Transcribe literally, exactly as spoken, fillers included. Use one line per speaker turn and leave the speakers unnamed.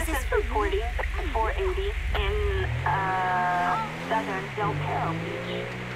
is reporting four eighty in uh, southern Del Perro Beach.